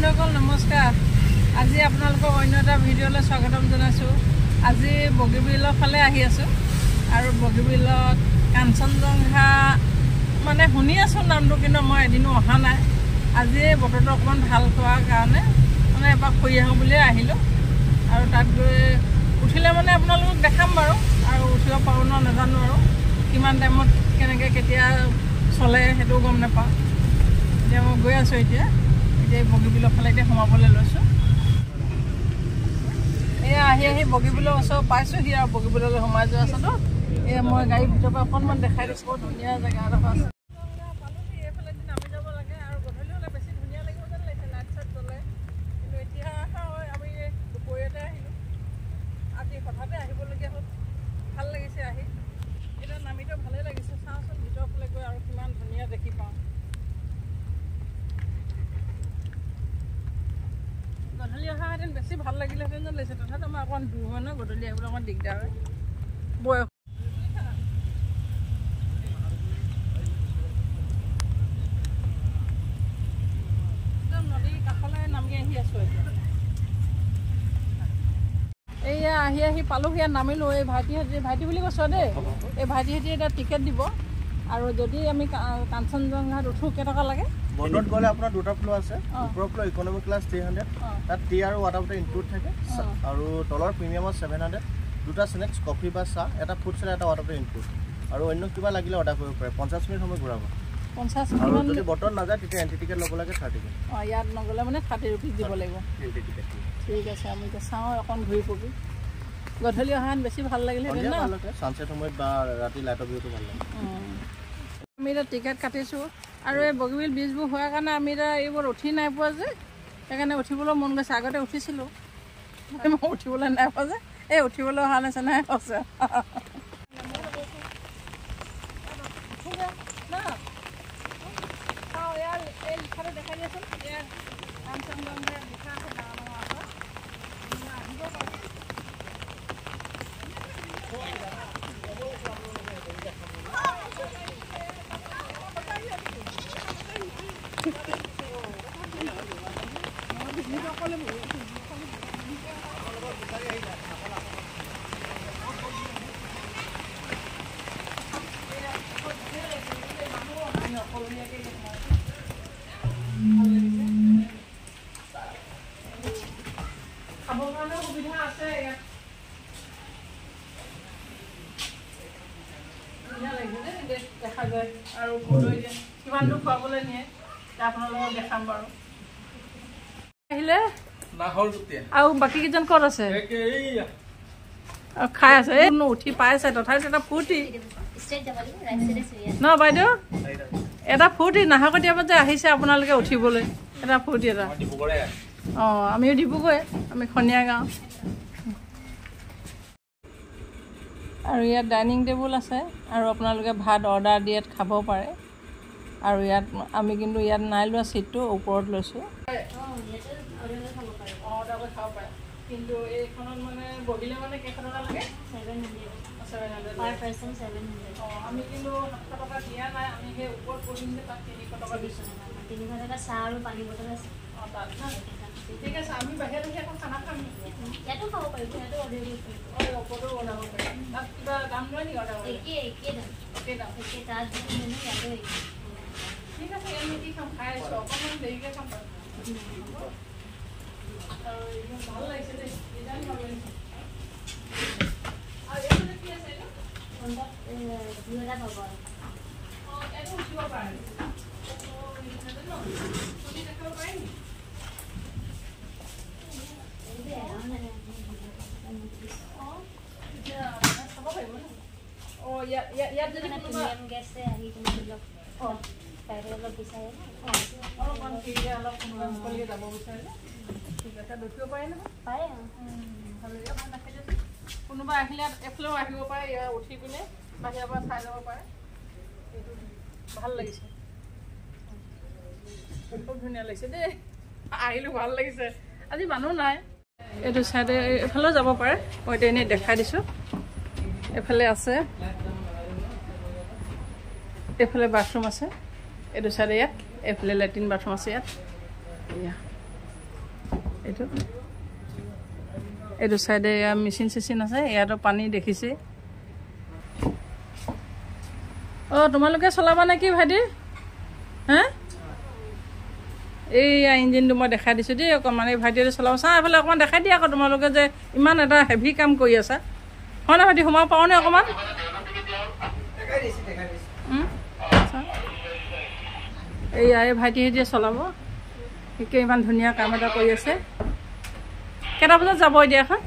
বন্ধুসকল নমস্কাৰ। আজি আপোনালোকক অন্য এটা ভিডিঅ'লৈ স্বাগতম জনাইছোঁ। আজি বগীবিলৰ ফালে আহি আছোঁ আৰু বগীবিলত কাঞ্চনজংঘা মানে শুনি আছোঁ নামটো, কিন্তু মই এদিনো অহা নাই। আজি বতৰটো অকণমান ভাল হোৱাৰ কাৰণে মানে এপাক ফুৰি আহোঁ বুলিয়ে আহিলোঁ আৰু তাত গৈ উঠিলে মানে আপোনালোকক দেখাম বাৰু, আৰু উঠিব পাৰোঁ ন নাজানো, আৰু কিমান টাইমত কেনেকৈ কেতিয়া চলে সেইটোও গম নাপাওঁ। এতিয়া মই গৈ আছোঁ এতিয়া বগীবিলৰ ফালে এতিয়া সোমাবলৈ লৈছোঁ। এয়া আহি বগীবিলৰ ওচৰ পাইছোঁহি আৰু বগীবিললৈ সোমাই যোৱা আছেতো। এয়া মই গাড়ীৰ ভিতৰৰ পৰা অকণমান দেখাই দিছোঁ, বৰ ধুনীয়া জেগা এডোখৰ আছে। পালোহি, এইফালেদি নামি যাব লাগে আৰু গধূলি হ'লে বেছি ধুনীয়া লাগিব যেন লাগিছে লাইট চাইট জ্বলে। কিন্তু এতিয়া আমি দুপৰীয়াতে আহিলোঁ, আজি হঠাতে আহিবলগীয়া হ'ল। ভাল লাগিছে আহি, এতিয়া নামিতো ভালেই লাগিছে। চাওঁচোন ভিতৰৰ ফালে গৈ আৰু কিমান ধুনীয়া দেখি পাওঁ। গধূলি অহাহেঁতেন বেছি ভাল লাগিলেহেঁতেন যেন লাগিছে, তথাপিও আমাৰ অকণমান দূৰ হয় ন, গধূলি আহিবলৈ অকণমান দিগদাৰ হয়। বয়স একদম নদীৰ কাষলৈ নামি আহি আছোঁ এতিয়া। এইয়া আহি পালোহি, ইয়াত নামিলোঁ। এই ভাইটি বুলি কৈছোঁ দেই, এই ভাইটিহঁতে এতিয়া টিকেট দিব, আৰু যদি আমি কাঞ্চনজংঘাত উঠোঁ কেইটকা লাগে? বটত গ'লে আপোনাৰ দুটা ফ্ল' আছে। ওপৰৰ ফ্ল' ইকনমিক ক্লাছ 300, তাত টি আৰু ৱাটাৰ বটল ইনক্লুড থাকে, আৰু তলৰ প্ৰিমিয়ামত 700। দুটা স্নেক্স, কফি বা চাহ, এটা ফুড চেলাড, এটা ৱাটাৰ বটল ইনক্লুড, আৰু অন্য কিবা লাগিলে অৰ্ডাৰ কৰিব পাৰে। 50 মিনিট সময় ঘূৰাব। 50 মিনিট। আৰু যদি বটত নাযায় তেতিয়া এণ্ট্ৰি টিকেট ল'ব লাগে 30 টিকেট। ইয়াত নগ'লে মানে 30 ৰুপিজ দিব লাগিব। Entry ticket. ঠিক আছে, আমি এতিয়া চাওঁ অকণ ঘূৰি পকি। গধূলি অহাহেঁতেন বেছি ভাল লাগিলেহেঁতেন ন? ছানছেট সময়ত বা ৰাতি লাইটৰ ভিউটো ভাল লাগে। আমি এতিয়া টিকেট কাটিছোঁ, আৰু এই বগীবিল ব্ৰিজবোৰ হোৱাৰ কাৰণে আমি এতিয়া এইবোৰ উঠি নাই পোৱা যে, সেইকাৰণে উঠিবলৈ মন গৈছে। আগতে উঠিছিলোঁ, মই উঠিবলৈ নাই পোৱা যে, এই উঠিবলৈ অহা নিচিনাহে হৈছে। দেখাই দিয়াচোন, কাঞ্চনজংঘা লিখা আছে ডাঙৰ ডাঙৰ আখৰ। আহিব পাৰোঁ। খাবৰ কাৰণে সুবিধা আছে ইয়াত। ধুনীয়া লাগিছে দেই দেখা যায়, আৰু কিমান দূৰ খুৱাবলৈ নিয়ে আপোনালোকক দেখাম বাৰু। আহিলে আৰু বাকী কেইজন ক'ত আছে? খাই আছে, এই উঠি পাইছে, তথাপিও এটা ফূৰ্তি ন বাইদেউ, এটা ফূৰ্তি। নাহৰকটীয়াৰ পৰা যে আহিছে আপোনালোকে উঠিবলৈ, এটা ফূৰ্তি এটা। আমিও ডিব্ৰুগড়, আমি খনীয়া গাঁও। আৰু ইয়াত ডাইনিং টেবুল আছে, আৰু আপোনালোকে ভাত অৰ্ডাৰ দি ইয়াত খাব পাৰে। আৰু ইয়াত আমি কিন্তু ইয়াত নাই লোৱা, ছিটটো ওপৰত লৈছোঁ। অৰ্ডাৰ কৰি খাব পাৰে, কিন্তু এইখনত মানে বহিলে মানে কেইশ টকা লাগে? 700 পাৰ পাৰ্চন। 700। আমি কিন্তু 700 টকা দিয়া নাই, আমি সেই ওপৰত বহিম যে তাত 300 টকা দিছোঁ। 300 টকা চাহ আৰু পানী বটল আছে। তাত না ঠিক আছে, আমি বাহিৰত আহি এখন খানা খাম। ইয়াতো খাব পাৰিব, ইয়াতো অৰ্ডাৰ দিব পাৰিব। ওপৰতো বনাব পাৰিম। তাত কিবা দাম লয় নেকি অৰ্ডাৰ? একেই দাম। তাত যিটো মেনু ইয়াতো একেই। ঠিক আছে, ইয়াত কি খাম? খাই আছোঁ, অকণমান দেৰিকৈ খাম বাৰু। আৰু ভাল লাগিছে দেই, ডিজাইন ভাল লাগিছে। আৰু এইটো কি আছে? এইটো 2 এটা পাব। এইটো উঠিব পাৰে ন? তুমি দেখাব পাৰিম নেকি? চাব পাৰিব ন? ইয়াত যদি প্ৰিমিয়াম গেছে আহি অলপ বিচাৰে অলপমান ফ্ৰীকৈ অলপ কোনোবা যাব বিচাৰিলে ঠিক আছে, দেখিব পাৰে নহয়? পাৰে। ভাল দেখাই দিয়ক। কোনোবা আহিলে এফালেও আহিব পাৰে, ইয়াত উঠি পিনে বাহিৰৰ পৰা চাই যাব পাৰে। এইটো ভাল লাগিছে, খুব ধুনীয়া লাগিছে দেই। আহিলোঁ, ভাল লাগিছে। আজি মানুহ নাই। এইটো চাইডে এইফালেও যাব পাৰে, মই এতিয়া এনেই দেখাই দিছোঁ। এফালে আছে, এইফালে বাথৰুম আছে, এইটো চাইডে ইয়াত, এইফালে লেট্ৰিন বাথৰুম আছে ইয়াত। এইটো চাইডে মেচিন চেচিন আছে ইয়াতো পানী দেখিছে তোমালোকে চলাবা নেকি ভাইটি হা এই ইঞ্জিনটো মই দেখাই দিছোঁ দেই অকণমান এই ভাইটিয়ে চলাব চা এইফালে অকণমান দেখাই দিয়া আকৌ তোমালোকে যে ইমান এটা হেভি কাম কৰি আছা হয় না ভাইটি সোমাব পাৰোঁনে অকণমান এইয়া এই ভাইটিহঁতে চলাব একে ইমান ধুনীয়া কাম এটা কৰি আছে কেইটা বজাত যাব এতিয়া এখন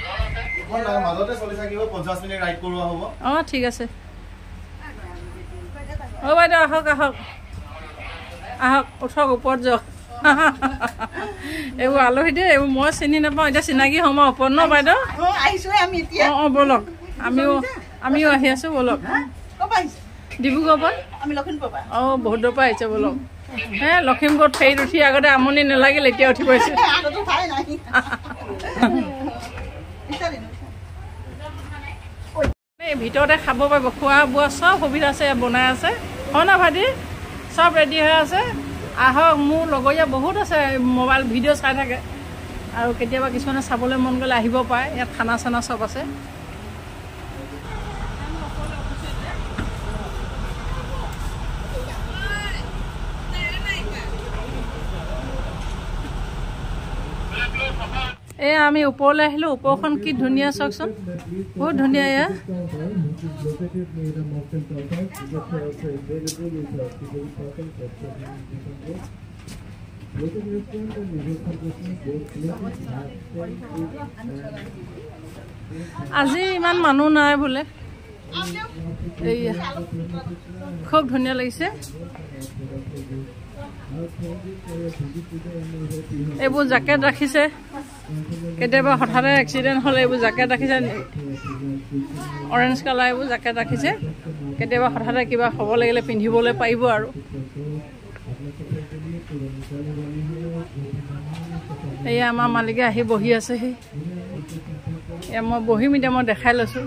ঠিক আছে বাইদেউ আহক আহক আহক উঠক ওপৰত যাওক এইবোৰ আলহী দেই এইবোৰ মই চিনি নাপাওঁ এতিয়া চিনাকি হ'ম আৰু ওপৰত ন বাইদেউ ব'লক আমিও আহি আছোঁ ব'লক ডিব্ৰুগড়ৰ পৰা বহুত দূৰৰ পৰা আহিছে ব'লক লখিমপুৰত ফেৰীত উঠি আগতে আমনি নালাগিল এতিয়া উঠি পাইছে ভিতৰতে খাব পাৰিব খোৱা বোৱা চব সুবিধা আছে বনাই আছে হয় না ভাইটি চব ৰেডি হৈ আছে আহক মোৰ লগৰীয়া বহুত আছে মোবাইল ভিডিঅ' চাই থাকে আৰু কেতিয়াবা কিছুমানে চাবলৈ মন গ'লে আহিব পাৰে ইয়াত খানা চানা চব আছে এই আমি ওপৰলৈ আহিলোঁ ওপৰখন কি ধুনীয়া চাওকচোন বহুত ধুনীয়া এয়া আজি ইমান মানুহ নাই বোলে এইয়া খুব ধুনীয়া লাগিছে এইবোৰ জাকেট ৰাখিছে কেতিয়াবা হঠাতে এক্সিডেণ্ট হ'লে এইবোৰ জাকেট ৰাখিছে অৰেঞ্জ কালাৰ এইবোৰ জাকেট ৰাখিছে কেতিয়াবা হঠাতে কিবা হ'ব লাগিলে পিন্ধিবলৈ পাৰিব আৰু এয়া আমাৰ মালিকে আহি বহি আছেহি এয়া মই বহিম এতিয়া মই দেখাই লৈছোঁ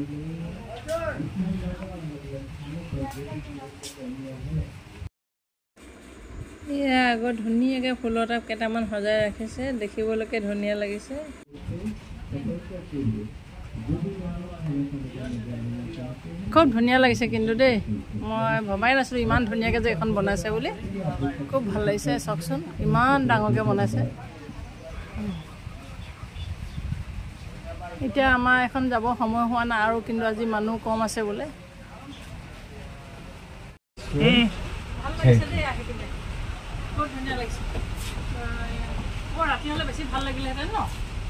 এয়া আগত ধুনীয়াকৈ ফুলৰ টাব কেইটামান সজাই ৰাখিছে দেখিবলৈকে ধুনীয়া লাগিছে খুব ধুনীয়া লাগিছে কিন্তু দেই মই ভবাই নাছিলোঁ ইমান ধুনীয়াকৈ যে এখন বনাইছে বুলি খুব ভাল লাগিছে চাওকচোন ইমান ডাঙৰকৈ বনাইছে এতিয়া আমাৰ এখন যাব সময় হোৱা নাই আৰু কিন্তু আজি মানুহ কম আছে বোলে ভাল লাগিছে দেই আহি কিনে বহুত ধুনীয়া লাগিছে ৰাতি হ'লে বেছি ভাল লাগিলেহেঁতেন ন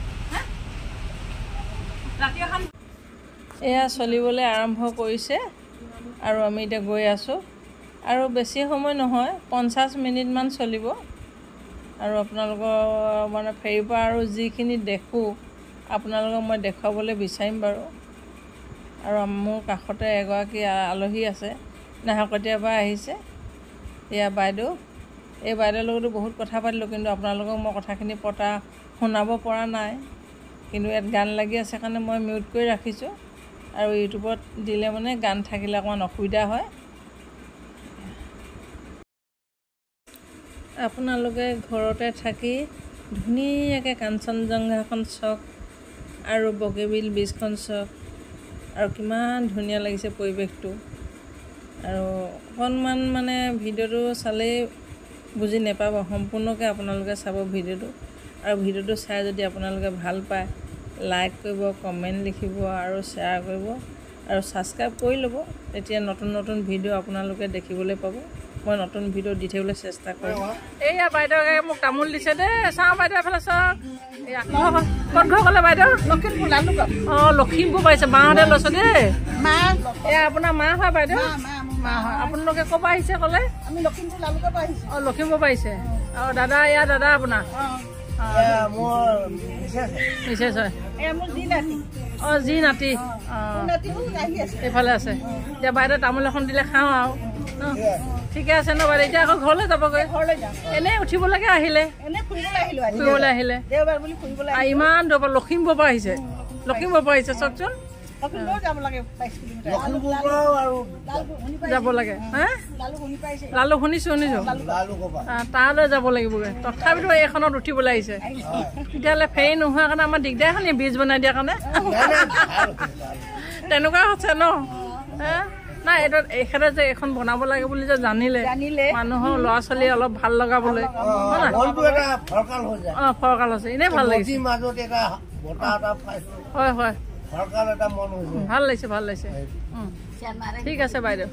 ৰাতি এখন এয়া চলিবলৈ আৰম্ভ কৰিছে আৰু আমি এতিয়া গৈ আছোঁ আৰু বেছি সময় নহয় 50 মিনিটমান চলিব আৰু আপোনালোকৰ মানে ফেৰীৰ পৰা আৰু যিখিনি দেখোঁ আপোনালোকক মই দেখুৱাবলৈ বিচাৰিম বাৰু আৰু মোৰ কাষতে এগৰাকী আলহী আছে নাহকটীয়াৰ পৰা আহিছে এয়া বাইদেউ এই বাইদেউৰ লগতো বহুত কথা পাতিলোঁ কিন্তু আপোনালোকক মই কথাখিনি শুনাব পৰা নাই কিন্তু ইয়াত গান লাগি আছে কাৰণে মই মিউট কৰি ৰাখিছোঁ আৰু ইউটিউবত দিলে মানে গান থাকিলে অকণমান অসুবিধা হয় আপোনালোকে ঘৰতে থাকি ধুনীয়াকৈ কাঞ্চনজংঘাখন চাওক আৰু বগীবিল বীজখন চাওক আৰু কিমান ধুনীয়া লাগিছে পৰিৱেশটো আৰু অকণমান মানে ভিডিঅ'টো চালেই বুজি নাপাব সম্পূৰ্ণকৈ আপোনালোকে চাব ভিডিঅ'টো আৰু ভিডিঅ'টো চাই যদি আপোনালোকে ভাল পায় লাইক কৰিব কমেণ্ট লিখিব আৰু শ্বেয়াৰ কৰিব আৰু ছাবস্ক্ৰাইব কৰি ল'ব তেতিয়া নতুন নতুন ভিডিঅ' আপোনালোকে দেখিবলৈ পাব মই নতুন ভিডিঅ' দি থাকিবলৈ চেষ্টা কৰিম এইয়া বাইদেউকে মোক তামোল দিছে দেই চাওঁ বাইদেউ এফালে চাওক এয়া ক'ত ঘৰ গ'লে বাইদেউ লখিমপুৰ লালুকত লখিমপুৰ পাইছে মাহঁতে লৈছে দেই এয়া আপোনাৰ মা হয় বাইদেউ মা হয় আপোনালোকে ক'ৰ পৰা আহিছে ক'লে আমি লখিমপুৰ লালুকৰ পৰা আহিছোঁ লখিমপুৰ পাৰিছে দাদা এয়া দাদা আপোনাৰ মিছেছ হয় জি নাতি এইফালে আছে এতিয়া বাইদেউ তামোল এখন দিলে খাওঁ আৰু ঠিকে আছে ন বাইদেউ এতিয়া আকৌ ঘৰলৈ যাবগৈ এনেই উঠিবলৈকে আহিলে ফুৰিবলৈ আহিলে ইমান দূৰৰ পৰা লখিমপুৰৰ পৰা আহিছে চাওকচোন যাব লাগে হা লালু শুনিছোঁ তালৈ যাব লাগিবগৈ তথাপিতো এইখনত উঠিবলৈ আহিছে তেতিয়াহ'লে ফেৰি নোহোৱাৰ কাৰণে আমাৰ দিগদাৰ হয় নি ব্ৰিজ বনাই দিয়াৰ কাৰণে তেনেকুৱা হৈছে ন নাই এইটো এখেতে যে এখন বনাব লাগে বুলি যে জানিলে মানুহৰ ল'ৰা ছোৱালী অলপ ভাল লগাবলৈ ফৰকাল হৈছে এনেই ভাল লাগিছে হয় হয় ভাল লাগিছে ঠিক আছে বাইদেউ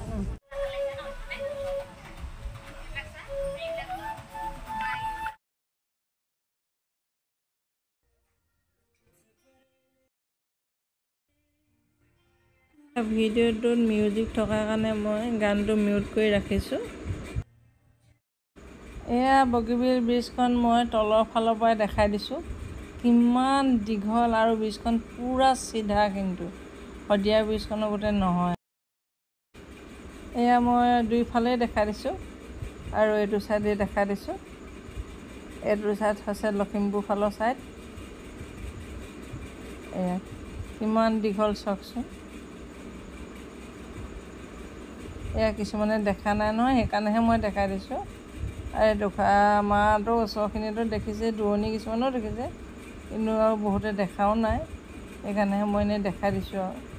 ভিডিঅ'টোত মিউজিক থকাৰ কাৰণে মই গানটো মিউট কৰি ৰাখিছোঁ এয়া বগীবিল ব্ৰিজখন মই তলৰ ফালৰ পৰাই দেখাই দিছোঁ কিমান দীঘল আৰু ব্ৰিজখন পূৰা চিধা কিন্তু শদিয়া ব্ৰিজখনৰ গোটেই নহয় এয়া মই দুইফালেই দেখাই দিছোঁ আৰু এইটো ছাইডে দেখাই দিছোঁ এইটো ছাইড হৈছে লখিমপুৰ ফালৰ ছাইড এয়া কিমান দীঘল চাওকচোন এয়া কিছুমানে দেখা নাই নহয় সেইকাৰণেহে মই দেখাই দিছোঁ আৰু এইটো আমাৰতো ওচৰখিনিতো দেখিছে দূৰণি কিছুমানেও দেখিছে কিন্তু আৰু বহুতে দেখাও নাই সেইকাৰণেহে মই এনেই দেখাই দিছোঁ আৰু